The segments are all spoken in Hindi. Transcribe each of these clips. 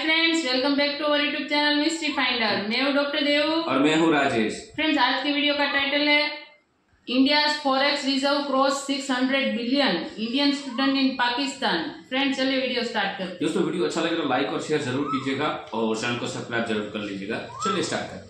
Friends, welcome back to our YouTube channel Mystery Finder. मैं हूँ डॉक्टर देव और मैं हूँ राजेश। फ्रेंड्स, आज की वीडियो का टाइटल है India forex reserve cross 600 billion, Indian student in Pakistan. Friends, चलिए वीडियो स्टार्ट करते हैं। दोस्तों, वीडियो अच्छा लगे तो लाइक और शेयर जरूर कीजिएगा और चैनल को सब्सक्राइब जरूर कर लीजिएगा। चलिए स्टार्ट करते हैं।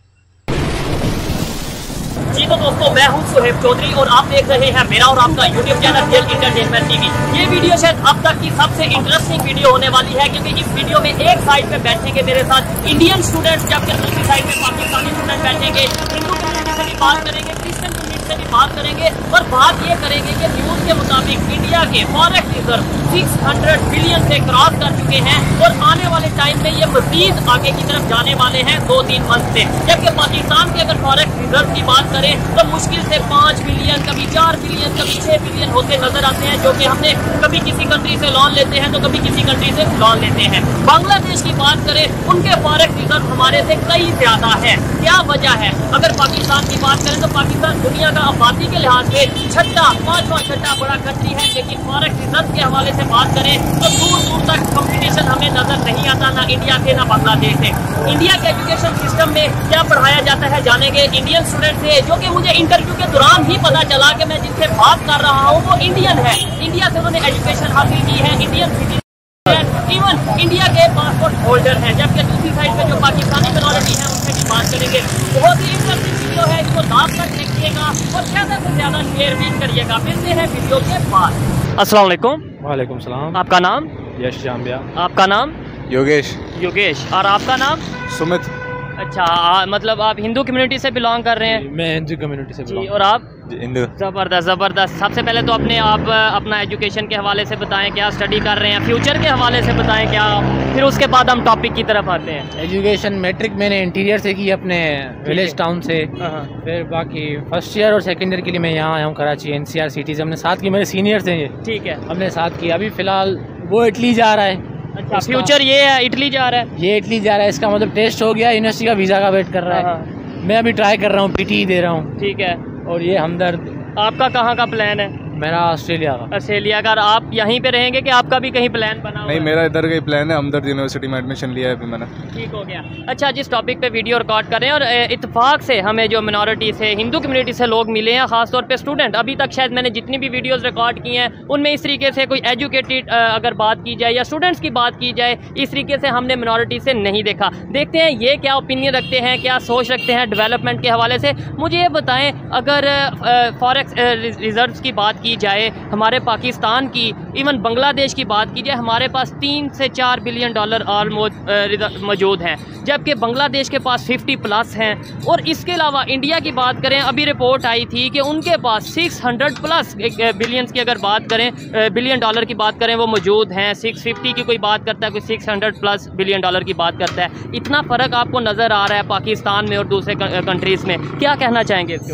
जी तो दोस्तों, मैं हूं सुहेब चौधरी और आप देख रहे हैं मेरा और आपका YouTube channel Real Entertainment TV. ये वीडियो शायद अब तक की सबसे इंटरेस्टिंग वीडियो होने वाली है, क्योंकि इस वीडियो में एक साइड पे बैठेंगे मेरे साथ इंडियन स्टूडेंट्स, जबकि दूसरी साइड पे पाकिस्तानी स्टूडेंट बैठेंगे। हिंदू कम्युनिटी से भी बात करेंगे, क्रिश्चियन कम्युनिटी से भी बात करेंगे और बात ये करेंगे कि न्यूज के मुताबिक इंडिया के फॉरेक्स रिजर्व 600 बिलियन से क्रॉस कर चुके हैं और आने वाले टाइम में ये मजीद आगे की तरफ जाने वाले हैं 2-3 मंथ से। जबकि पाकिस्तान के अगर फॉरेक्स रिजर्व की बात करें तो मुश्किल से 5 बिलियन, कभी 4 बिलियन, कभी 6 बिलियन होते नजर आते हैं, जो कि हमने कभी किसी कंट्री से लोन लेते हैं तो कभी किसी कंट्री से लोन लेते हैं। बांग्लादेश की बात करें, उनके फॉरेक्स रिजर्व हमारे से कई ज्यादा है। क्या वजह है? अगर पाकिस्तान की बात करें तो पाकिस्तान दुनिया का आबादी के लिहाज से पांचवा छठा बड़ा कंट्री है, लेकिन फॉरेक्स रिजर्व के हवाले से बात करें तो दूर दूर तक कंपटीशन हमें नजर नहीं आता, ना इंडिया से ना बांग्लादेश से। इंडिया के एजुकेशन सिस्टम में क्या पढ़ाया जाता है जानेंगे इंडियन स्टूडेंट से, जो कि मुझे इंटरव्यू के दौरान ही पता चला कि मैं जिनसे बात कर रहा हूँ वो इंडियन है। इंडिया से उन्होंने एजुकेशन हासिल की है, इंडियन सिटीजन, इवन इंडिया के पासपोर्ट होल्डर है। जबकि दूसरी साइड पे जो पाकिस्तानी मिनॉरिटी है उनसे भी बात करेंगे। बहुत ही इंटरेस्टिंग वीडियो है, इसको लास्ट तक देखिएगा और ज्यादा से ज्यादा शेयर भी करिएगा। मिलते हैं वीडियो के बाद। अस्सलाम वालेकुम। वालेकुम सलाम। आपका नाम? यश जाम्बिया। आपका नाम? योगेश। योगेश। और आपका नाम? सुमित। अच्छा, मतलब आप हिंदू कम्युनिटी से बिलोंग कर रहे हैं? मैं हिंदू कम्युनिटी से जी। और आप? हिंदू। ज़बरदस्त ज़बरदस्त। सबसे पहले तो आप अपना एजुकेशन के हवाले से बताएं, क्या स्टडी कर रहे हैं, फ्यूचर के हवाले से बताएं क्या, फिर उसके बाद हम टॉपिक की तरफ आते हैं। एजुकेशन मैट्रिक मैंने इंटीरियर से की अपने विलेज टाउन से। फिर बाकी फर्स्ट ईयर और सेकंड ईयर के लिए मैं यहाँ आया हूँ कराची NCR सिटी से। हमने साथ की, मेरे सीनियर्स हैं ये। ठीक है, हमने साथ की। अभी फ़िलहाल वो इटली जा रहा है। अच्छा, फ्यूचर ये है, इटली जा रहा है? ये इटली जा रहा है। इसका मतलब टेस्ट हो गया, यूनिवर्सिटी का वीज़ा का वेट कर रहा है। मैं अभी ट्राई कर रहा हूँ, PTE दे रहा हूँ। ठीक है। और ये हमदर्द। आपका कहाँ का प्लान है? मेरा ऑस्ट्रेलिया का। ऑस्ट्रेलिया का। आप यहीं पे रहेंगे कि आपका भी कहीं प्लान बना हुआ है? नहीं, मेरा इधर का ही प्लान है। हमदर्द यूनिवर्सिटी में एडमिशन लिया है अभी मैंने। ठीक हो गया। अच्छा, जिस टॉपिक पे वीडियो रिकॉर्ड कर रहे हैं और इत्तेफाक से हमें जो मिनॉरिटी से, हिंदू कम्युनिटी से लोग मिले हैं, खासतौर पे स्टूडेंट। अभी तक शायद मैंने जितनी भी वीडियोस रिकॉर्ड की हैं उनमें इस तरीके से कोई एजुकेटेड अगर बात की जाए या स्टूडेंट्स की बात की जाए, इस तरीके से हमने मिनॉरिटी से नहीं देखा। देखते हैं ये क्या ओपिनियन रखते हैं, क्या सोच रखते हैं डेवलपमेंट के हवाले से। मुझे ये बताएं, अगर फॉरेक्स रिजर्व्स की बात की जाए हमारे पाकिस्तान की, इवन बांग्लादेश की बात की जाए, हमारे पास 3 से 4 बिलियन डॉलर ऑलमोस्ट मौजूद हैं, जबकि बांग्लादेश के पास 50+ हैं। और इसके अलावा इंडिया की बात करें, अभी रिपोर्ट आई थी कि उनके पास 600+ बिलियन की अगर बात करें, बिलियन डॉलर की बात करें, वो मौजूद हैं। 650 की कोई बात करता है, कोई 600+ बिलियन डॉलर की बात करता है। इतना फ़र्क आपको नज़र आ रहा है पाकिस्तान में और दूसरे कंट्रीज़ में, क्या कहना चाहेंगे इसके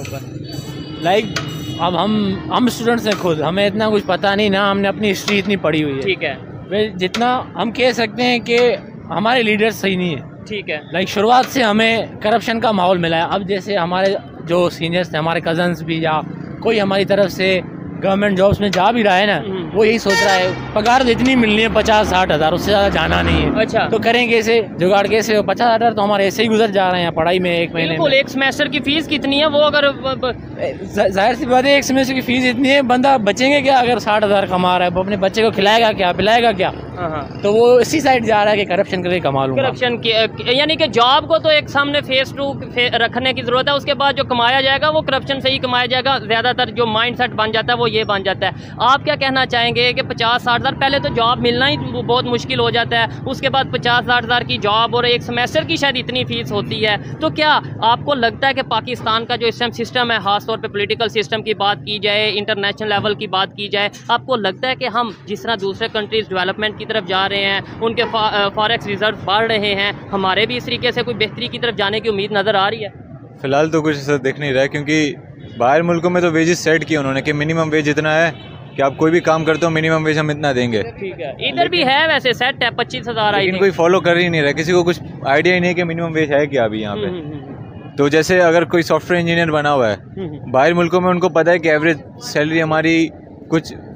ऊपर? अब हम स्टूडेंट्स हैं खुद, हमें इतना कुछ पता नहीं ना, हमने अपनी हिस्ट्री इतनी पढ़ी हुई है। ठीक है। जितना हम कह सकते हैं कि हमारे लीडर्स सही नहीं है। ठीक है। शुरुआत से हमें करप्शन का माहौल मिला है। अब जैसे हमारे जो सीनियर्स थे, हमारे कजन्स भी, या कोई हमारी तरफ से गवर्नमेंट जॉब्स में जा भी रहा है ना, वो यही सोच रहा है पगार तो इतनी मिलनी है 50-60 हज़ार, उससे ज़्यादा जाना नहीं है। अच्छा, तो करें कैसे, जुगाड़ कैसे? 50 हज़ार तो हमारे ऐसे ही गुजर जा रहे हैं पढ़ाई में। एक महीने में एक सेमेस्टर की फीस कितनी है? वो अगर जाहिर सी बात है, एक सेमेस्टर की फीस इतनी है, बंदा बचेंगे क्या? अगर 60 हज़ार कमा रहा है, वो अपने बच्चे को खिलाएगा क्या, पिलाएगा क्या? तो वो इसी साइड जा रहा है कि करप्शन करके कमा लूंगा। करप्शन की, यानी कि जॉब को तो एक सामने फेस टू रखने की जरूरत है, उसके बाद जो कमाया जाएगा वो करप्शन से ही कमाया जाएगा। ज़्यादातर जो माइंडसेट बन जाता है वो ये बन जाता है। आप क्या कहना चाहेंगे कि 50-60 हज़ार, पहले तो जॉब मिलना ही बहुत मुश्किल हो जाता है, उसके बाद 50-60 हज़ार की जॉब और एक सेमेस्टर की शायद इतनी फीस होती है। तो क्या आपको लगता है कि पाकिस्तान का जो सिस्टम है, खासतौर पे पॉलिटिकल सिस्टम की बात की जाए, इंटरनेशनल लेवल की बात की जाए, आपको लगता है कि हम जिस तरह दूसरे कंट्रीज़ डेवलपमेंट की तरफ जा रहे हैं, उनके फॉरेक्स रिजर्व बढ़ रहे हैं, हमारे भी इस तरीके से कोई बेहतरी की तरफ जाने की उम्मीद नज़र आ रही है? फिलहाल तो कुछ ऐसा दिख नहीं रहा है, क्योंकि बाहर मुल्कों में तो वेजेस सेट किए उन्होंने कि मिनिमम वेज इतना है कि आप कोई भी काम करते हो मिनिमम वेज हम इतना देंगे। ठीक है, इधर भी है वैसे सेट है 25 हज़ार, लेकिन कोई फॉलो कर ही नहीं रहा, किसी को कुछ आइडिया ही नहीं है कि मिनिमम वेज है क्या अभी यहाँ पे। तो जैसे अगर कोई सॉफ्टवेयर इंजीनियर बना हुआ है बाहर मुल्कों में, उनको पता है कि एवरेज सैलरी हमारी कुछ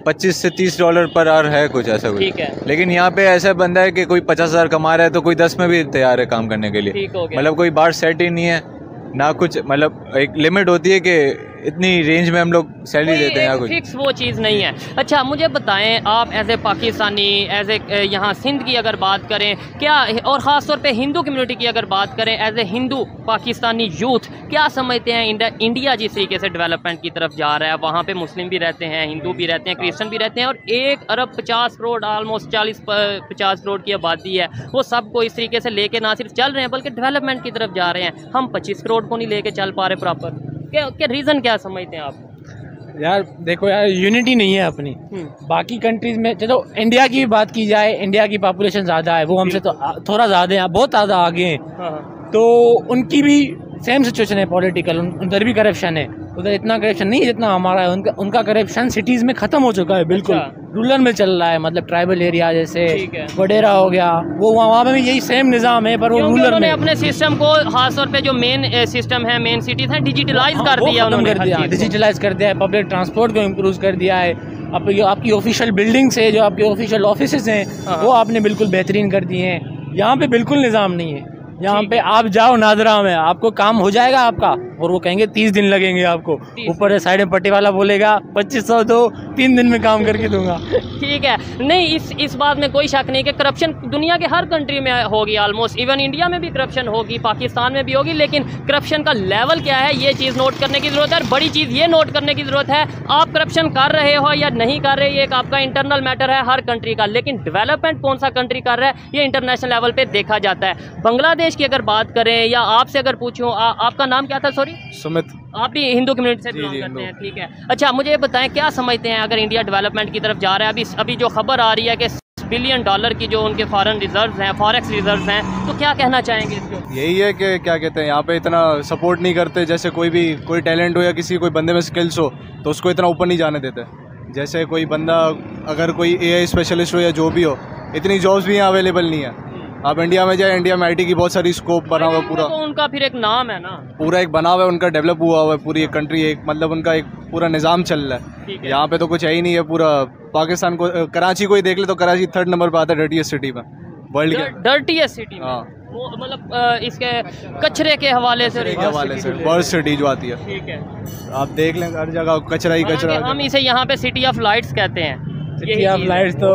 25 से 30 डॉलर पर आवर है कुछ ऐसा कुछ। ठीक है। लेकिन यहाँ पे ऐसा बंदा है कि कोई 50,000 कमा रहा है तो कोई 10 में भी तैयार है काम करने के लिए। ठीक हो गया। मतलब कोई बार सेट ही नहीं है ना कुछ, मतलब एक लिमिट होती है कि इतनी रेंज में हम लोग सैलरी देते हैं या कुछ फिक्स वो चीज़ नहीं है। अच्छा मुझे बताएं, आप as a Pakistani, as a यहाँ सिंध की अगर बात करें क्या, और ख़ास तौर पे हिंदू कम्युनिटी की अगर बात करें, as a Hindu Pakistani youth क्या समझते हैं इंडिया जिस तरीके से डेवलपमेंट की तरफ जा रहा है, वहाँ पे मुस्लिम भी रहते हैं, हिंदू भी रहते हैं, क्रिश्चियन भी रहते हैं, और 1 अरब 50 करोड़ ऑलमोस्ट 40-50 करोड़ की आबादी है, वो सबको इस तरीके से लेके ना सिर्फ चल रहे हैं बल्कि डेवलपमेंट की तरफ जा रहे हैं। हम 25 करोड़ को नहीं लेके चल पा रहे प्रॉपर, क्या रीज़न क्या समझते हैं आप? यार देखो यार, यूनिटी नहीं है अपनी। बाकी कंट्रीज में चलो इंडिया की बात की जाए, इंडिया की पॉपुलेशन ज़्यादा है, वो हमसे तो थोड़ा ज़्यादा है, बहुत ज़्यादा आगे हैं। तो उनकी भी सेम सिचुएशन है पॉलिटिकल, उधर भी करप्शन है, उधर इतना करप्शन नहीं जितना हमारा है। उनका करप्शन सिटीज़ में ख़त्म हो चुका है बिल्कुल। रूरल में चल रहा है, मतलब ट्राइबल एरिया जैसे वडेरा हो गया, वो वहाँ पे भी यही सेम निज़ाम है, पर वो रूरल में अपने सिस्टम को खास तौर पे जो मेन सिस्टम है, मेन सिटीज हैं, डिजिटलाइज कर दिया उन्होंने, डिजिटलाइज कर दिया है, पब्लिक ट्रांसपोर्ट को इम्प्रूव कर दिया है, आपकी ऑफिशियल बिल्डिंग्स है, जो आपके ऑफिशियल ऑफिसेज हैं वो आपने बिल्कुल बेहतरीन कर दिए हैं। यहाँ पे बिल्कुल निज़ाम नहीं है। यहाँ पे आप जाओ नादरा में, आपको काम हो जाएगा आपका, और वो कहेंगे 30 दिन लगेंगे आपको, ऊपर साइड में पट्टी वाला बोलेगा 2500 दो, 3 दिन में काम करके दूंगा। ठीक है, नहीं इस बात में कोई शक नहीं कि करप्शन दुनिया के हर कंट्री में होगी ऑलमोस्ट, इवन इंडिया में भी करप्शन होगी, पाकिस्तान में भी होगी, लेकिन करप्शन का लेवल क्या है ये चीज़ नोट करने की ज़रूरत है। बड़ी चीज़ ये नोट करने की ज़रूरत है, आप करप्शन कर रहे हो या नहीं कर रहे, ये एक आपका इंटरनल मैटर है हर कंट्री का, लेकिन डेवलपमेंट कौन सा कंट्री कर रहा है ये इंटरनेशनल लेवल पे देखा जाता है। बांग्लादेश की अगर बात करें या आपसे अगर पूछूं, आपका नाम क्या था? सॉरी सुमित। आप भी हिंदू कम्युनिटी से बिलोंग करते हैं, ठीक है। अच्छा मुझे ये बताएं, क्या समझते हैं अगर इंडिया डेवलपमेंट की तरफ जा रहा है, अभी जो खबर आ रही है कि $6 बिलियन की जो उनके फॉरेन रिजर्व्स हैं, फॉरेक्स रिजर्व्स हैं, तो क्या कहना चाहेंगे इसको? यही है कि क्या कहते हैं, यहाँ पे इतना सपोर्ट नहीं करते, जैसे कोई टैलेंट हो या किसी कोई बंदे में स्किल्स हो तो उसको इतना ऊपर नहीं जाने देते। जैसे कोई बंदा अगर कोई AI स्पेशलिस्ट हो या जो भी हो, इतनी जॉब्स भी यहाँ अवेलेबल नहीं है। आप इंडिया में जाए, इंडिया में IT की बहुत सारी स्कोप बना हुआ पूरा, तो उनका फिर एक नाम है ना, पूरा एक बना हुआ है, उनका डेवलप हुआ हुआ है पूरी एक कंट्री, एक मतलब उनका एक पूरा निज़ाम चल रहा है। यहाँ पे तो कुछ है ही नहीं है। पूरा पाकिस्तान को, कराची को ही देख ले तो कराची 3rd नंबर पे आता है डर्टीएस्ट सिटी में वर्ल्ड के, डर्टीएस्ट सिटी में। वो मतलब इसके कचरे के हवाले से वर्स्ट सिटी जो आती है। ठीक है, आप देख लें हर जगह कचरा ही कचरा। हम इसे यहाँ पे सिटी ऑफ लाइट्स कहते हैं। सिटी ऑफ लाइट्स तो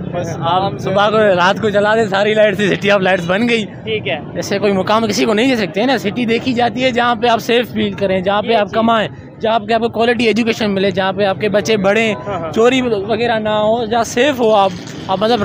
आप सुबह को रात को चला दे, सारी लाइट से सिटी ऑफ लाइट्स बन गई। ठीक है, ऐसे कोई मुकाम किसी को नहीं दे सकते हैं ना। सिटी देखी जाती है जहाँ पे आप सेफ फील करें, जहाँ पे आप कमाएं, जहाँ पे आपको क्वालिटी एजुकेशन मिले, जहाँ पे आपके बच्चे बढ़ें, चोरी वगैरह ना हो, जहाँ सेफ हो आप मतलब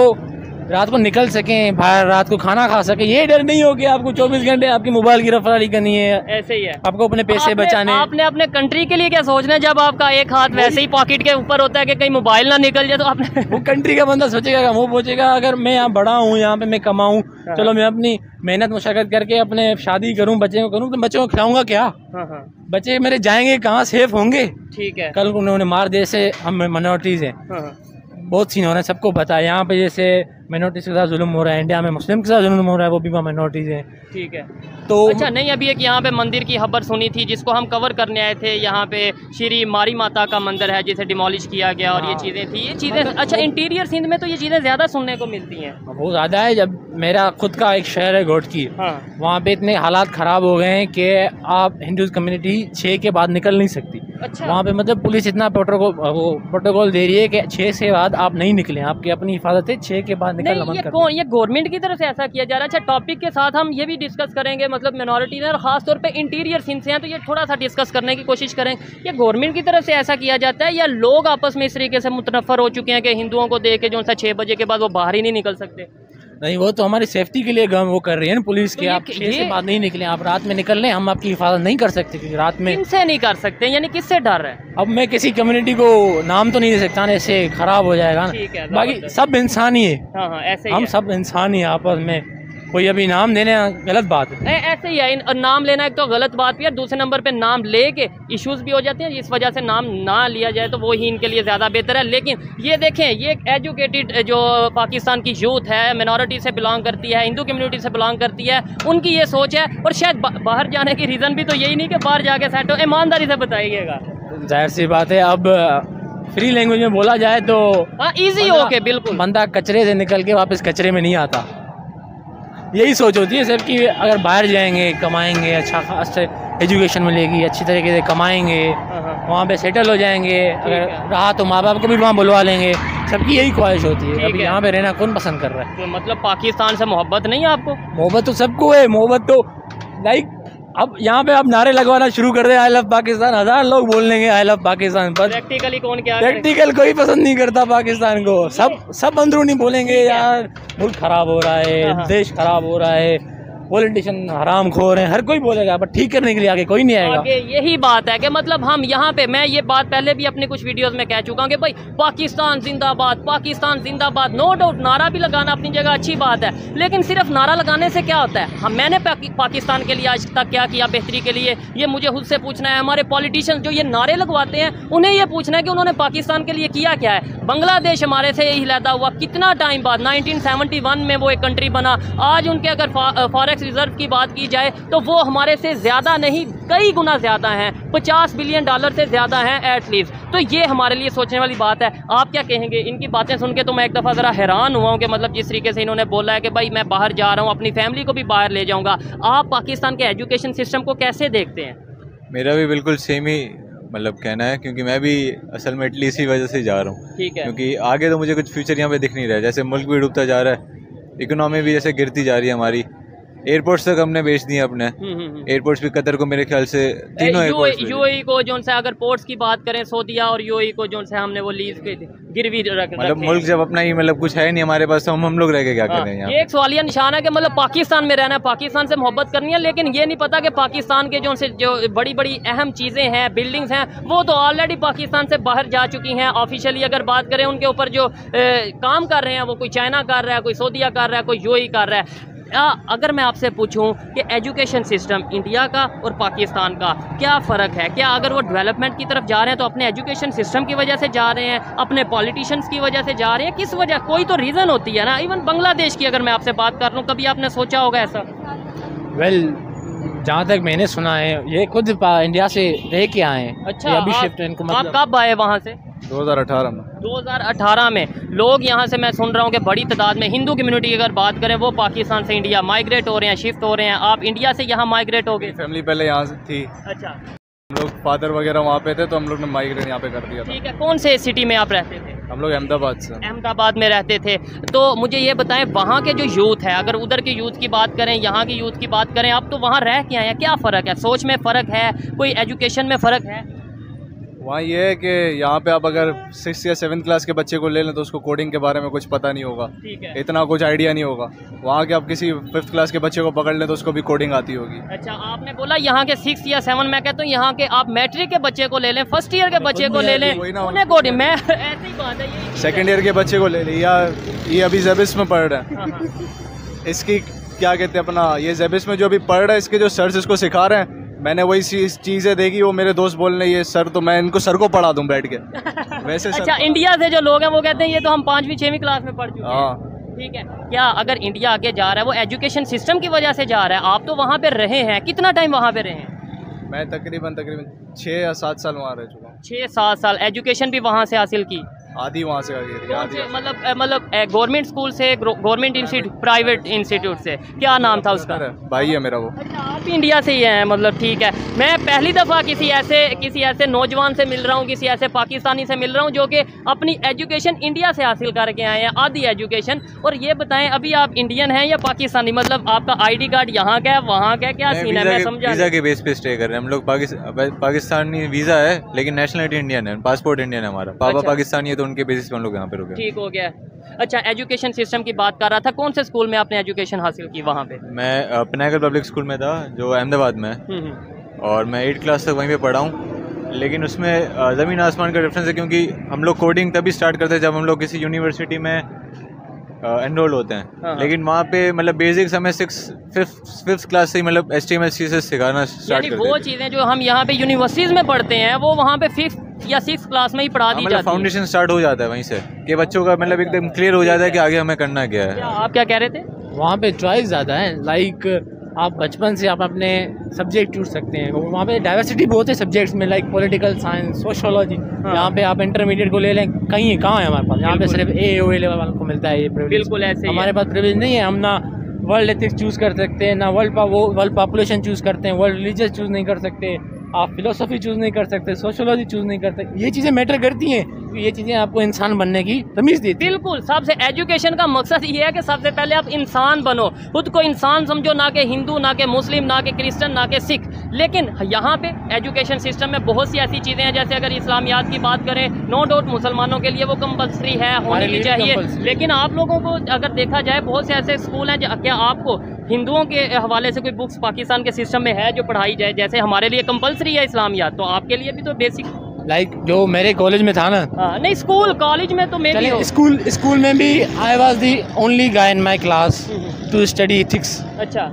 रात को निकल सकें बाहर, रात को खाना खा सकें, ये डर नहीं हो कि आपको 24 घंटे आपकी मोबाइल की रफ्तारी करनी है। ऐसे ही है, आपको अपने पैसे बचाने। आपने अपने कंट्री के लिए क्या सोचना है जब आपका एक हाथ वैसे ही पॉकेट के ऊपर होता है कि कहीं मोबाइल ना निकल जाए, तो आपने वो कंट्री का बंदा सोचेगा, वो सोचेगा अगर मैं यहाँ बड़ा हूँ, यहाँ पे मैं कमाऊँ, चलो मैं अपनी मेहनत मुशक्कत करके अपने शादी करूँ, बच्चे को करूँ, तो बच्चों को खिलाऊंगा क्या? बच्चे मेरे जाएंगे कहाँ, सेफ होंगे? ठीक है, कल उन्होंने मार दे, जैसे हम माइनॉरिटीज हैं, बहुत सीन हो रहे हैं, सबको पता है। यहाँ पे जैसे माइनॉरिटीज के साथ जुल्म हो रहा है, इंडिया में मुस्लिम के साथ जुल्म हो रहा है, वो भी माइनॉरिटीज हैं। ठीक है, तो अच्छा नहीं, अभी एक यहाँ पे मंदिर की खबर सुनी थी जिसको हम कवर करने आए थे। यहाँ पे श्री मारी माता का मंदिर है जिसे डिमोलिश किया गया, और ये चीज़ें थी, ये चीज़ें अच्छा इंटीरियर सिंध में तो ये चीज़ें ज़्यादा सुनने को मिलती हैं। बहुत ज़्यादा है। जब मेरा खुद का एक शहर है घोटकी, वहाँ पे इतने हालात ख़राब हो गए हैं कि आप हिंदू कम्युनिटी 6 के बाद निकल नहीं सकती। अच्छा, वहाँ पे मतलब पुलिस इतना प्रोटोकॉल दे रही है कि 6 से बाद आप नहीं निकलें, आपकी अपनी हिफाजत है, 6 के बाद निकलना बंद कर। ये गवर्नमेंट की तरफ से ऐसा किया जा रहा है। अच्छा, टॉपिक के साथ हम ये भी डिस्कस करेंगे, मतलब मिनॉरिटीज और खास तौर पे इंटीरियर सिंध से हैं, तो ये थोड़ा सा डिस्कस करने की कोशिश करें। ये गवर्नमेंट की तरफ से ऐसा किया जाता है या लोग आपस में इस तरीके से मुतनफ़र हो चुके हैं कि हिंदुओं को देख के जो 6 बजे के बाद वो बाहर ही नहीं निकल सकते? नहीं, वो तो हमारी सेफ्टी के लिए वो कर रही है ना पुलिस के। आप 6 से बाद नहीं निकलें, आप रात में निकल लें, हम आपकी हिफाजत नहीं कर सकते क्योंकि रात में। किनसे नहीं कर सकते, यानी किससे डर रहे हैं? अब मैं किसी कम्युनिटी को नाम तो नहीं दे सकता ना, ऐसे खराब हो जाएगा ना। बाकी सब इंसान ही है। हाँ, ऐसे ही हम सब इंसान ही आपस में, कोई अभी नाम देने गलत बात है। ऐसे ही है, नाम लेना एक तो गलत बात भी है, दूसरे नंबर पे नाम लेके इश्यूज भी हो जाते हैं, इस वजह से नाम ना लिया जाए तो वो ही इनके लिए ज़्यादा बेहतर है। लेकिन ये देखें, ये एजुकेटेड जो पाकिस्तान की यूथ है, मिनॉरिटी से बिलोंग करती है, हिंदू कम्युनिटी से बिलोंग करती है, उनकी ये सोच है। और शायद बाहर जाने की रीज़न भी तो यही नहीं कि बाहर जाके सेट हो, ईमानदारी से बताइएगा। जाहिर सी बात है, अब फ्री लैंग्वेज में बोला जाए तो हाँ इजी हो के बिल्कुल। बंदा कचरे से निकल के वापस कचरे में नहीं आता, यही सोच होती है सर कि अगर बाहर जाएंगे, कमाएंगे, अच्छा एजुकेशन मिलेगी, अच्छी तरीके से कमाएंगे, वहाँ पे सेटल हो जाएंगे, अगर रहा तो माँ बाप को भी वहाँ बुलवा लेंगे, सबकी यही ख्वाहिश होती है। अभी यहाँ पे रहना कौन पसंद कर रहा है? तो मतलब पाकिस्तान से मोहब्बत नहीं है आपको? मोहब्बत तो सबको है, मोहब्बत तो लाइक अब यहाँ पे आप नारे लगवाना शुरू कर दे आई लव पाकिस्तान, 1000 लोग बोल लेंगे आई लव पाकिस्तान, पर प्रैक्टिकली कौन क्या प्रैक्टिकल कोई पसंद नहीं करता पाकिस्तान को। सब अंदरूनी बोलेंगे यार मुल्क खराब हो रहा है, देश खराब हो रहा है, पॉलिटिशियन हराम खोर हैं, हर कोई बोलेगा, पर ठीक करने के लिए आगे कोई नहीं आएगा। आगे यही बात है कि मतलब हम यहाँ पे, मैं ये बात पहले भी अपने कुछ वीडियोस में कह चुका हूँ कि भाई पाकिस्तान जिंदाबाद, पाकिस्तान जिंदाबाद, नो डाउट नारा भी लगाना अपनी जगह अच्छी बात है, लेकिन सिर्फ नारा लगाने से क्या होता है? मैंने पाकिस्तान के लिए आज तक क्या किया बेहतरी के लिए, ये मुझे खुद से पूछना है। हमारे पॉलिटिशियन जो ये नारे लगवाते हैं उन्हें ये पूछना है कि उन्होंने पाकिस्तान के लिए किया क्या है। बांग्लादेश हमारे से यही लहदा हुआ, कितना टाइम बाद 1971 में वो एक कंट्री बना। आज उनके अगर फॉरेक्स रिजर्व की बात की जाए तो वो हमारे से ज़्यादा नहीं, कई गुना ज़्यादा हैं, $50 बिलियन से ज़्यादा हैं एटलीस्ट। तो ये हमारे लिए सोचने वाली बात है। आप क्या कहेंगे? इनकी बातें सुन के तो मैं एक दफ़ा ज़रा हैरान हुआ हूँ कि मतलब जिस तरीके से इन्होंने बोला है कि भाई मैं बाहर जा रहा हूँ, अपनी फैमिली को भी बाहर ले जाऊँगा। आप पाकिस्तान के एजुकेशन सिस्टम को कैसे देखते हैं? मेरा भी बिल्कुल सेम ही मतलब कहना है, क्योंकि मैं भी असल में इटली इसी वजह से जा रहा हूँ। ठीक है। क्योंकि आगे तो मुझे कुछ फ्यूचर यहाँ पे दिख नहीं रहा है, जैसे मुल्क भी डूबता जा रहा है, इकोनॉमी भी जैसे गिरती जा रही है हमारी, एयरपोर्ट्स तक हमने बेच दिए अपने, एयरपोर्ट्स भी कतर को मेरे ख्याल से तीनों एयरपोर्ट्स यूएई को जो से अगर पोर्ट्स की बात करें, सऊदीया और यूएई को जो से हमने वो लीज पे गिरवी रख, मतलब मुल्क जब अपना ही मतलब कुछ है नहीं हमारे पास, तो हम लोग रह के क्या करें यहाँ? ये एक सवालिया निशान है कि मतलब पाकिस्तान में रहना है, पाकिस्तान से मोहब्बत करनी है, लेकिन ये नहीं पता कि पाकिस्तान के जो बड़ी बड़ी अहम चीज़ें हैं, बिल्डिंग्स हैं, वो तो ऑलरेडी पाकिस्तान से बाहर जा चुकी हैं। ऑफिशियली अगर बात करें उनके ऊपर जो काम कर रहे हैं, वो कोई चाइना कर रहा है, कोई सऊदीया कर रहा है, कोई यूएई कर रहा है। अगर मैं आपसे पूछूं कि एजुकेशन सिस्टम इंडिया का और पाकिस्तान का क्या फ़र्क है? क्या अगर वो डेवलपमेंट की तरफ जा रहे हैं तो अपने एजुकेशन सिस्टम की वजह से जा रहे हैं, अपने पॉलिटिशियंस की वजह से जा रहे हैं, किस वजह? कोई तो रीज़न होती है ना। इवन बांग्लादेश की अगर मैं आपसे बात कर लूँ, कभी आपने सोचा होगा ऐसा? वेल जहाँ तक मैंने सुना है ये खुद इंडिया से रह के आए हैं। अच्छा, अभी शिफ्ट इनको आप कब आए वहाँ से? 2018 में। 2018 में लोग यहाँ से, मैं सुन रहा हूँ कि बड़ी तादाद में हिंदू कम्युनिटी की अगर बात करें वो पाकिस्तान से इंडिया माइग्रेट हो रहे हैं, शिफ्ट हो रहे हैं। आप इंडिया से यहाँ माइग्रेट हो गए? फैमिली पहले यहाँ से थी। अच्छा, हम लोग फादर वगैरह वहाँ पे थे, तो हम लोग ने माइग्रेट यहाँ पे कर दिया था। ठीक है। कौन से सिटी में आप रहते थे? हम लोग अहमदाबाद से। अहमदाबाद में रहते थे। तो मुझे ये बताएं, वहाँ के जो यूथ है, अगर उधर के यूथ की बात करें, यहाँ की यूथ की बात करें, आप तो वहाँ रह के आए हैं, क्या फ़र्क है? सोच में फ़र्क है? कोई एजुकेशन में फ़र्क है? वहाँ ये है कि यहाँ पे आप अगर 6th या 7th क्लास के बच्चे को ले लें तो उसको कोडिंग के बारे में कुछ पता नहीं होगा। ठीक है। इतना कुछ आइडिया नहीं होगा। वहाँ के आप किसी 5th क्लास के बच्चे को पकड़ लें तो उसको भी कोडिंग आती होगी। अच्छा, आपने बोला यहाँ के 6 या 7, मैं कहता हूँ यहाँ के आप मैट्रिक के बच्चे को ले लें, फर्स्ट ईयर के बच्चे को ले लें, उन्हें कोडिंग, मैं ऐसी बात है, यही सेकेंड ईयर के बच्चे को ले लें, या ये अभी जेबिस में पढ़ रहे हैं, इसकी क्या कहते हैं अपना, ये जेबिस में जो अभी पढ़ रहा है, इसके जो सर्स इसको सिखा रहे हैं, मैंने वही चीज़ें देखी, वो मेरे दोस्त बोलने ये सर, तो मैं इनको सर को पढ़ा दूं बैठ के वैसे सर। अच्छा, इंडिया से जो लोग हैं वो कहते हैं ये तो हम 5वीं 6वीं क्लास में पढ़ चुके हैं। हाँ, ठीक है। क्या अगर इंडिया आगे जा रहा है वो एजुकेशन सिस्टम की वजह से जा रहा है? आप तो वहाँ पे रहे हैं, कितना टाइम वहाँ पे रहे हैं? मैं तकरीबन 6 या 7 साल वहाँ रह चुका हूँ। 6-7 साल। एजुकेशन भी वहाँ से हासिल की? आधी वहाँ से आधी। मतलब गवर्नमेंट स्कूल से, गवर्नमेंट इंस्टीट्यूट, प्राइवेट इंस्टीट्यूट से? क्या नाम था उसका? भाई है मेरा वो। अच्छा, आप इंडिया से ही हैं, मतलब ठीक है। मैं पहली दफ़ा किसी ऐसे नौजवान से मिल रहा हूँ, किसी ऐसे पाकिस्तानी से मिल रहा हूँ जो कि अपनी एजुकेशन इंडिया से हासिल करके आए हैं, आधी एजुकेशन। और ये बताएं, अभी आप इंडियन हैं या पाकिस्तानी? मतलब आपका ID कार्ड यहाँ का है, वहाँ का है, क्या सीन है? मैं समझा। वीज़ा के बेस पे स्टे कर रहे हैं हम लोग। पाकिस्तानी वीज़ा है लेकिन नेशनलिटी इंडियन है, पासपोर्ट इंडियन है हमारा। पापा पाकिस्तानी है तो उनके बेसिस पे हम लोग यहाँ पे रुके। ठीक हो गया। अच्छा, एजुकेशन सिस्टम की बात कर रहा था, कौन से स्कूल में आपने एजुकेशन हासिल की वहाँ पे? मैं पिनाकल पब्लिक स्कूल में था जो अहमदाबाद में है, और मैं 8th क्लास तक वहीं पे पढ़ा हूँ। लेकिन उसमें ज़मीन आसमान का डिफरेंस है, क्योंकि हम लोग कोडिंग तभी स्टार्ट करते हैं जब हम लोग किसी यूनिवर्सिटी में एनरोल होते हैं। हाँ। लेकिन वहाँ पे मतलब बेसिक्स हमें 5th क्लास से ही मतलब HTML CSS सिखाना स्टार्ट करते हैं। वो चीज़ें जो हम यहाँ पे यूनिवर्सिटीज़ में पढ़ते हैं वो वहाँ पे 5th या 6th क्लास में ही पढ़ा दी जाती है। फाउंडेशन स्टार्ट हो जाता है वहीं से, कि बच्चों का मतलब एकदम क्लियर हो जाता है कि आगे हमें करना क्या है। आप क्या कह रहे थे? वहाँ पे चॉइस ज़्यादा है, लाइक आप बचपन से आप अपने सब्जेक्ट चूज सकते हैं। वहाँ पे डाइवर्सिटी बहुत है सब्जेक्ट्स में, लाइक पॉलिटिकल साइंस, सोशोलॉजी। यहाँ पे आप इंटरमीडिएट को ले लें, कहीं कहाँ है हमारे पास, यहाँ पे सिर्फ AOA लेवल वालों को मिलता है ये प्रिविलेज। बिल्कुल ऐसे हमारे पास प्रिविलेज नहीं है। हम ना वर्ल्ड एथिक्स चूज़ कर सकते हैं, ना वर्ल्ड पॉपुलेशन चूज़ करते हैं, वर्ल्ड रिलीजियस चूज़ नहीं कर सकते, आप फिलोसफी चूज़ नहीं कर सकते, सोशोलॉजी चूज़ नहीं कर सकते। ये चीज़ें मैटर करती हैं, ये चीज़ें आपको इंसान बनने की तमीज़ देती हैं। बिल्कुल, सबसे एजुकेशन का मकसद ये है कि सबसे पहले आप इंसान बनो, खुद को इंसान समझो, ना कि हिंदू, ना कि मुस्लिम, ना कि क्रिश्चियन, ना कि सिख। लेकिन यहाँ पे एजुकेशन सिस्टम में बहुत सी ऐसी चीज़ें हैं, जैसे अगर इस्लामियात की बात करें, नो डाउट मुसलमानों के लिए वो कंपलसरी है, होनी भी चाहिए। लेकिन आप लोगों को अगर देखा जाए, बहुत से ऐसे स्कूल हैं, क्या आपको हिंदुओं के हवाले से कोई बुक्स पाकिस्तान के सिस्टम में है जो पढ़ाई जाए? जैसे हमारे लिए कंपलसरी है इस्लामियात, तो आपके लिए भी तो बेसिक लाइक जो मेरे कॉलेज में था ना, नहीं स्कूल कॉलेज में तो मैं भी स्कूल में भी I was the only guy in my class to study ethics. अच्छा,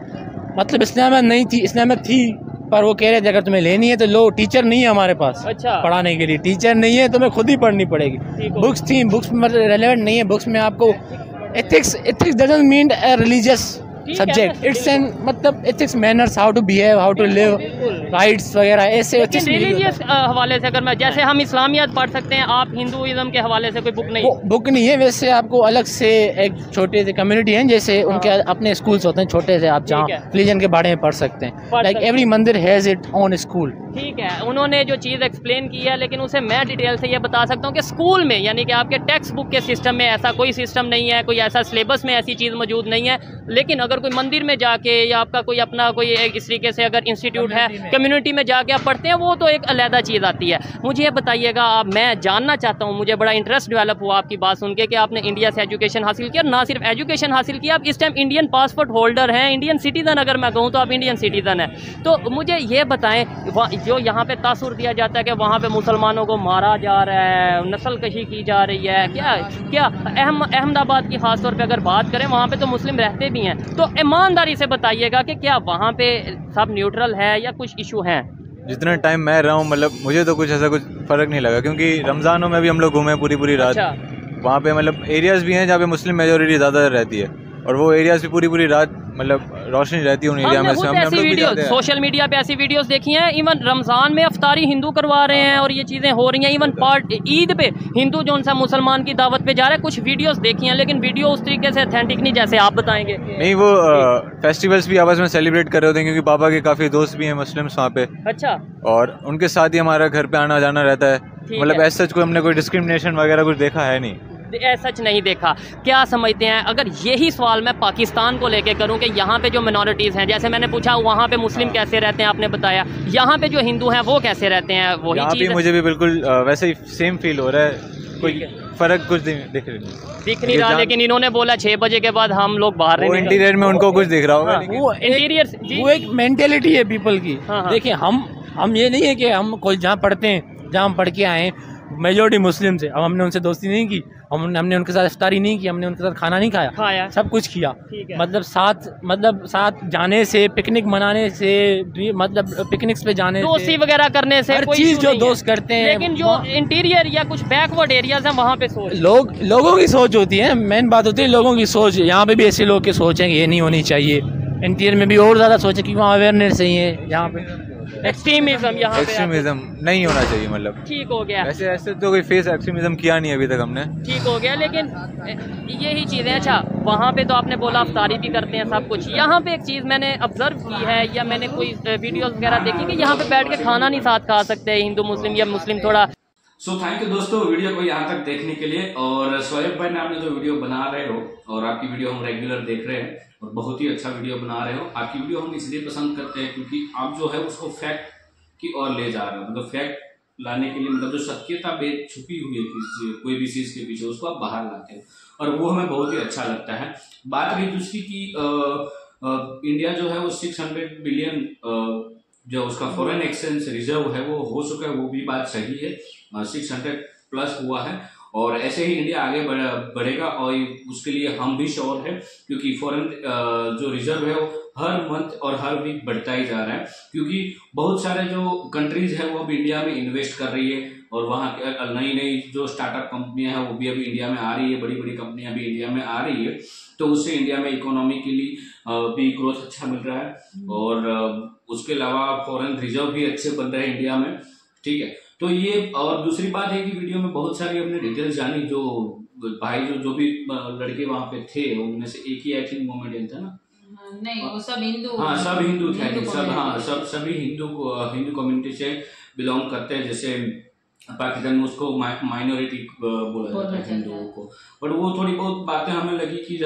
मतलब इस्लामियत नहीं थी, इस्लामियत थी, पर वो कह रहे थे अगर तुम्हें लेनी है तो लो, टीचर नहीं है हमारे पास। अच्छा, पढ़ाने के लिए टीचर नहीं है, तुम्हें खुद ही पढ़नी पड़ेगी। बुक्स थी, बुक्स में रेलेवेंट नहीं है। बुक्स में आपको ethics doesn't mean a religious subject, it's an मतलब ethics, manners, how to behave, how to live, rights वगैरह ऐसे। रिलीजियस हवाले से अगर मैं, जैसे हम इस्लामियात पढ़ सकते हैं, आप हिंदुइज्म के हवाले से कोई बुक नहीं? बुक नहीं है, वैसे आपको अलग से एक छोटे से कम्युनिटी है, जैसे उनके अपने स्कूल्स होते हैं छोटे से, आप जहाँ रिलीजन के बारे में पढ़ सकते हैं। Like every mandir has it own school. ठीक है, उन्होंने जो चीज़ एक्सप्लेन की है, लेकिन उसे मैं डिटेल से ये बता सकता हूँ कि स्कूल में, यानी कि आपके टेक्स्ट बुक के सिस्टम में ऐसा कोई सिस्टम नहीं है, कोई ऐसा सिलेबस में ऐसी चीज़ मौजूद नहीं है। लेकिन अगर कोई मंदिर में जाके, या आपका कोई अपना कोई इस तरीके से अगर इंस्टीट्यूट है, कम्युनिटी में जाके आप पढ़ते हैं, वो तो एक अलहदा चीज़ आती है। मुझे ये बताइएगा, आप, मैं जानना चाहता हूँ, मुझे बड़ा इंटरेस्ट डेवलप हुआ आपकी बात सुन के कि आपने इंडिया से एजुकेशन हासिल किया। ना सिर्फ एजुकेशन हासिल किया, आप इस टाइम इंडियन पासपोर्ट होल्डर हैं, इंडियन सिटीज़न अगर मैं कहूँ तो आप इंडियन सिटीज़न हैं। तो मुझे ये बताएं, जो यहाँ पे तासुर दिया जाता है कि वहाँ पे मुसलमानों को मारा जा रहा है, नस्ल कशी की जा रही है, क्या अहमदाबाद की खास तौर पे अगर बात करें, वहाँ पे तो मुस्लिम रहते भी हैं, तो ईमानदारी से बताइएगा कि क्या वहाँ पे सब न्यूट्रल है या कुछ इशू हैं? जितना टाइम मैं रहा हूँ, मतलब मुझे तो कुछ ऐसा कुछ फ़र्क नहीं लगा, क्योंकि रमज़ानों में भी हम लोग घूमे पूरी रात। अच्छा। वहाँ पे मतलब एरियाज़ भी हैं जहाँ पे मुस्लिम मेजोरिटी ज़्यादा रहती है, और वो एरियाज़ भी पूरी रात मतलब रोशनी रहती है उन एरिया में। सोशल मीडिया पे ऐसी वीडियोस देखी हैं, इवन रमज़ान में अफ्तारी हिंदू करवा रहे हैं और ये चीज़ें हो रही हैं। इवन ईद पे हिंदू जो सा मुसलमान की दावत पे जा रहा है, कुछ वीडियोस देखी हैं, लेकिन वीडियो उस तरीके से अथेंटिक नहीं जैसे आप बताएंगे। नहीं, वो फेस्टिवल्स भी आपस में सेलिब्रेट कर रहे होते हैं, क्योंकि पापा के काफ़ी दोस्त भी हैं मुस्लिम्स वहाँ पे। अच्छा। और उनके साथ ही हमारा घर पे आना जाना रहता है। मतलब ऐसा कोई हमने कोई डिस्क्रिमिनेशन वगैरह कुछ देखा है नहीं, सच नहीं देखा। क्या समझते हैं, अगर यही सवाल मैं पाकिस्तान को लेके करूं कि यहाँ पे जो मिनॉरिटीज़ हैं, जैसे मैंने पूछा वहाँ पे मुस्लिम कैसे रहते हैं, आपने बताया, यहाँ पे जो हिंदू हैं वो कैसे रहते हैं, वही चीज़ मुझे भी बिल्कुल वैसे ही सेम फील हो रहा है। कोई फ़र्क कुछ दिख नहीं रहा। लेकिन इन्होंने बोला 6 बजे के बाद हम लोग बाहर नहीं, इंटीरियर में उनको कुछ दिख रहा होगा। वो इंटीरियर, वो एक मेंटेलिटी है पीपल की। देखिए, हम ये नहीं है कि हम कोई जहाँ पढ़ते हैं, जहाँ हम पढ़ के आए, मेजोरिटी मुस्लिम से, अब हमने उनसे दोस्ती नहीं की, हमने उनके साथ इफ्तारी नहीं की, हमने उनके साथ खाना नहीं खाया, सब कुछ किया। मतलब साथ जाने से, पिकनिक मनाने से, मतलब पिकनिक्स पे जाने से, दोस्ती वगैरह करने से, हर चीज़ जो दोस्त करते हैं। लेकिन जो इंटीरियर या कुछ बैकवर्ड एरियाज हैं, वहाँ पे सोच लोगों की सोच होती है। मेन बात होती है लोगों की सोच। यहाँ पे भी ऐसे लोग की सोच है कि ये नहीं होनी चाहिए। इंटीरियर में भी और ज़्यादा सोचे कि वहाँ अवेयरनेस नहीं है। यहाँ पे एक्सट्रीमिज्म नहीं होना चाहिए। मतलब ठीक हो गया, ऐसे तो कोई फेस एक्सट्रीमिज्म किया नहीं अभी तक हमने, ठीक हो गया। लेकिन यही चीज़ें, अच्छा वहाँ पे तो आपने बोला अफ्तारी भी करते हैं, सब कुछ। यहाँ पे एक चीज़ मैंने ऑब्जर्व की है, या मैंने कोई वीडियोस वगैरह देखी कि यहाँ पे बैठ के खाना नहीं साथ खा सकते हिंदू मुस्लिम, या मुस्लिम थोड़ा। सो थैंक यू दोस्तों वीडियो को यहाँ तक देखने के लिए। और शोएब भाई ने आपने जो वीडियो बना रहे हो, और आपकी वीडियो हम रेगुलर देख रहे हैं, और बहुत ही अच्छा वीडियो बना रहे हो। आपकी वीडियो हम इसलिए पसंद करते हैं क्योंकि आप जो है उसको फैक्ट की ओर ले जा रहे हो। मतलब फैक्ट लाने के लिए, मतलब जो सत्यता छुपी हुई है कोई भी चीज के पीछे, उसको आप बाहर लाते हो, और वो हमें बहुत ही अच्छा लगता है। बात रही दूसरी की इंडिया जो है वो 600 बिलियन जो उसका फॉरेन एक्सचेंज रिजर्व है वो हो चुका है, वो भी बात सही है। 600 प्लस हुआ है, और ऐसे ही इंडिया आगे बढ़ेगा, और उसके लिए हम भी श्योर है, क्योंकि फॉरेन जो रिजर्व है वो हर मंथ और हर वीक बढ़ता ही जा रहा है। क्योंकि बहुत सारे जो कंट्रीज है वो अब इंडिया में इन्वेस्ट कर रही है, और वहाँ नई नई जो स्टार्टअप कंपनियां हैं वो भी अभी इंडिया में आ रही है, बड़ी बड़ी कंपनियां भी इंडिया में आ रही है। तो उससे इंडिया में इकोनॉमिकली भी ग्रोथ अच्छा मिल रहा है और उसके अलावा फॉरेन रिजर्व भी अच्छे बन रहे हैं इंडिया में, ठीक है। तो ये और दूसरी बात है कि वीडियो में बहुत सारी हमने डिटेल्स जानी, जो भाई जो भी लड़के वहां पे थे उनमें से एक ही आई थिंक मोमेडियन था ना, नहीं वो सब हिंदू, हाँ सब हिंदू थे, सब हाँ सभी हिंदू कम्युनिटी से बिलोंग करते हैं। जैसे पाकिस्तान में उसको माइनॉरिटी बोला जाता है हिंदुओं को, बट वो थोड़ी बहुत बातें हमें लगी कि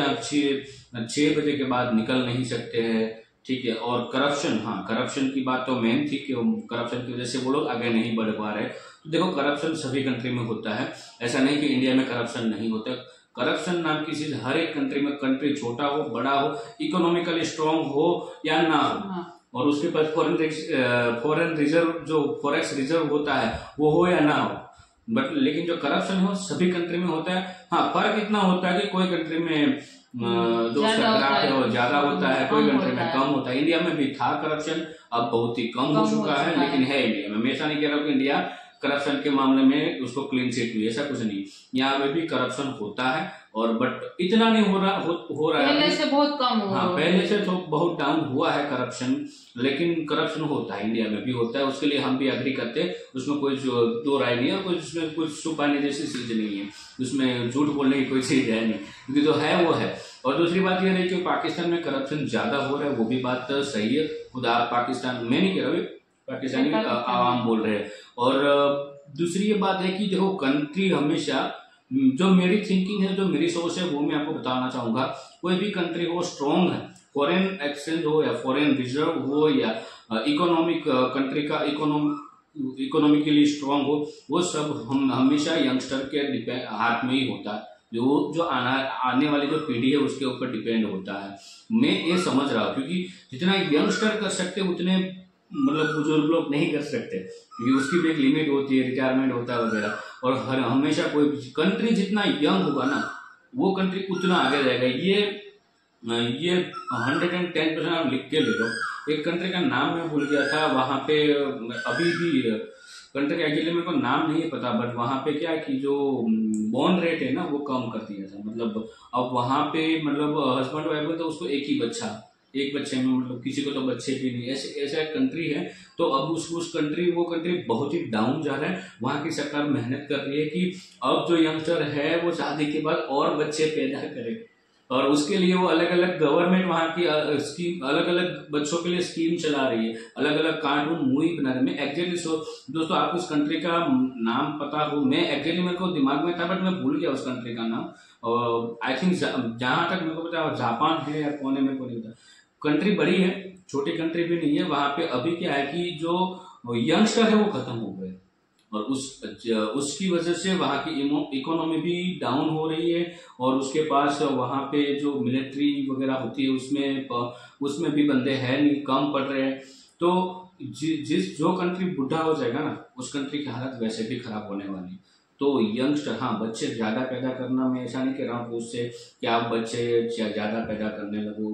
6 बजे के बाद निकल नहीं सकते हैं, ठीक है। और करप्शन, हाँ करप्शन की बात तो मेन थी कि करप्शन की वजह से वो लोग आगे नहीं बढ़ पा रहे। तो देखो करप्शन सभी कंट्री में होता है, ऐसा नहीं कि इंडिया में करप्शन नहीं होता। करप्शन नाम की चीज हर एक कंट्री में, कंट्री छोटा हो बड़ा हो, इकोनॉमिकली स्ट्रांग हो या ना हो, और उसके पास फॉरेन रिजर्व जो फॉरेक्स रिजर्व होता है वो हो या ना हो, बट लेकिन जो करप्शन हो सभी कंट्री में होता है। हाँ फर्क इतना होता है कि कोई कंट्री में जो सरकार ज्यादा होता है, कोई कंट्री में कम होता है। इंडिया में भी था करप्शन, अब बहुत ही कम हो चुका है, लेकिन है इंडिया में। मैं ऐसा नहीं कह रहा हूँ कि इंडिया करप्शन के मामले में उसको क्लीन चिट हुई, ऐसा कुछ नहीं, यहाँ पे भी करप्शन होता है और बट इतना नहीं हो रहा है, पहले से बहुत कम हुआ। हाँ पहले से तो बहुत डाउन हुआ है करप्शन, लेकिन करप्शन होता है, इंडिया में भी होता है, उसके लिए हम भी एग्री करते हैं, उसमें कोई दो राय नहीं है, और उसमें कुछ छुपाने जैसी चीज नहीं है, उसमें झूठ बोलने की कोई चीज है नहीं, क्योंकि जो है वो है। और दूसरी बात यह है कि पाकिस्तान में करप्शन ज्यादा हो रहा है, वो भी बात सही है, खुदा पाकिस्तान में नहीं कह रहा, पाकिस्तानी आवाम बोल रहे हैं। और दूसरी ये बात है कि देखो कंट्री हमेशा, जो मेरी थिंकिंग है, जो मेरी सोच है, वो मैं आपको बताना चाहूंगा। कोई भी कंट्री हो स्ट्रांग है, फॉरेन एक्सचेंज हो या फॉरेन रिजर्व हो या इकोनॉमिक कंट्री का इकोनॉमिकली स्ट्रांग हो, वो सब हम हमेशा यंगस्टर के हाथ में ही होता है, जो आने वाली जो पीढ़ी है उसके ऊपर डिपेंड होता है। मैं ये समझ रहा हूँ, क्योंकि जितना यंगस्टर कर सकते उतने मतलब बुजुर्ग लोग नहीं कर सकते, क्योंकि उसकी भी एक लिमिट होती है, रिटायरमेंट होता है वगैरह। और हमेशा कोई कंट्री जितना यंग होगा ना, वो कंट्री उतना आगे जाएगा। ये 110% आप लिख के ले लो। एक कंट्री का नाम मैं भूल गया था, वहां पे अभी भी कंट्री का एक्चुअली मेरे को नाम नहीं पता, बट वहां पे क्या है कि जो बॉर्न रेट है ना वो कम कर दिया था। मतलब अब वहां पे मतलब हस्बैंड वाइफ है तो उसको एक बच्चे में, मतलब किसी को तो बच्चे भी नहीं, ऐसा एक कंट्री है। तो अब वो कंट्री बहुत ही डाउन जा रहा है। वहां की सरकार मेहनत कर रही है कि अब जो यंगस्टर है वो शादी के बाद और बच्चे पैदा करे, और उसके लिए वो अलग अलग गवर्नमेंट वहां की स्कीम, अलग अलग बच्चों के लिए स्कीम चला रही है, अलग अलग कार्टून मूवी बना रही है। मैं एग्जैक्टली दोस्तों आपको उस कंट्री का नाम पता हो, मैं एग्जैक्टली मेरे को दिमाग में था बट मैं भूल गया उस कंट्री का नाम। और आई थिंक जहां तक मेरे को पता है जापान है या कौन है मेरे को नहीं पता। कंट्री बड़ी है, छोटी कंट्री भी नहीं है। वहां पे अभी क्या है कि जो यंगस्टर है वो खत्म हो गए, और उसकी वजह से वहां की इकोनॉमी भी डाउन हो रही है। और उसके पास वहां पे जो मिलिट्री वगैरह होती है उसमें भी बंदे हैं नहीं, कम पड़ रहे हैं। तो जो कंट्री बुढ़ा हो जाएगा ना, उस कंट्री की हालत वैसे भी खराब होने वाली। तो यंगस्टर, हाँ बच्चे ज्यादा पैदा करना, मैं ऐसा नहीं कह रहा हूँ उससे कि आप बच्चे ज्यादा पैदा करने लगो,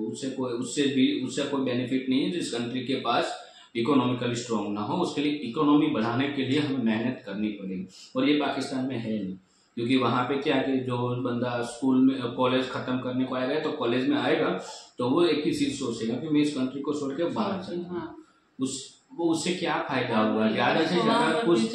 उससे कोई बेनिफिट नहीं है। जिस कंट्री के पास इकोनॉमिकली स्ट्रांग ना हो, उसके लिए इकोनॉमी बढ़ाने के लिए हमें मेहनत करनी पड़ेगी, और ये पाकिस्तान में है नहीं। क्योंकि वहां पे क्या है कि जो बंदा स्कूल में कॉलेज खत्म करने को आएगा, तो कॉलेज में आएगा तो वो एक ही चीज सोचेगा कि मैं इस कंट्री को छोड़ के बाहर चलूँ। उससे क्या फायदा हुआ? ज्यादा से ज्यादा कुछ,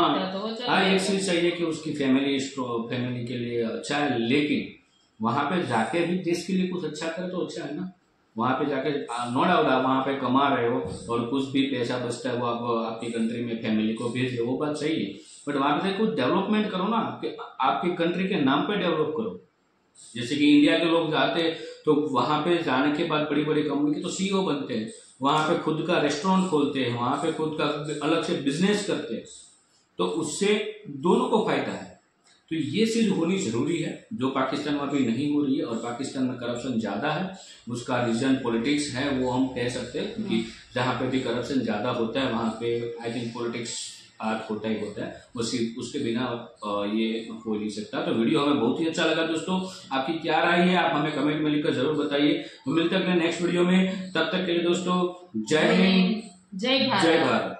हाँ एक चीज चाहिए कि उसकी फैमिली के लिए अच्छा है, लेकिन वहां पे जाके भी देश के लिए कुछ अच्छा करे तो अच्छा है ना। वहां पे जाके नो डाउट आप वहां पे कमा रहे हो और कुछ भी पैसा बचता है वो आप आपकी कंट्री में फैमिली को भेज रहे हो, वो बात सही है, बट वहां पे कुछ डेवलपमेंट करो ना, आपकी कंट्री के नाम पे डेवलप करो। जैसे कि इंडिया के लोग जाते तो वहां पे जाने के बाद बड़ी बड़ी कंपनी के तो सीईओ बनते हैं, वहां पे खुद का रेस्टोरेंट खोलते हैं, वहां पे खुद का अलग से बिजनेस करते हैं, तो उससे दोनों को फायदा है। तो ये चीज होनी जरूरी है, जो पाकिस्तान में अभी नहीं हो रही है। और पाकिस्तान में करप्शन ज्यादा है, उसका रीजन पॉलिटिक्स है, वो हम कह सकते हैं, क्योंकि जहां पे भी करप्शन ज्यादा होता है वहां पे आई थिंक पॉलिटिक्स हाथ होता ही होता है, उसके बिना ये हो नहीं सकता। तो वीडियो हमें बहुत ही अच्छा लगा दोस्तों, आपकी क्या राय है आप हमें कमेंट में लिखकर जरूर बताइए। तो मिलते हैं नेक्स्ट वीडियो में, तब तक के लिए दोस्तों जय हिंद, जय भारत। जय भारत।